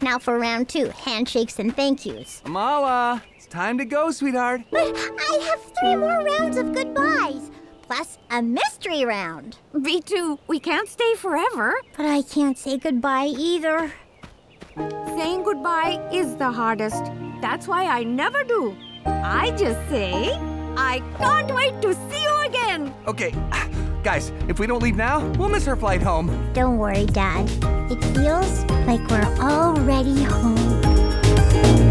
Now for round 2, handshakes and thank yous. Amala, it's time to go, sweetheart. But I have 3 more rounds of goodbyes, plus a mystery round. Me too. We can't stay forever. But I can't say goodbye either. Saying goodbye is the hardest. That's why I never do. I just say, I can't wait to see you again. Okay, guys, if we don't leave now, we'll miss our flight home. Don't worry, Dad. It feels like we're already home.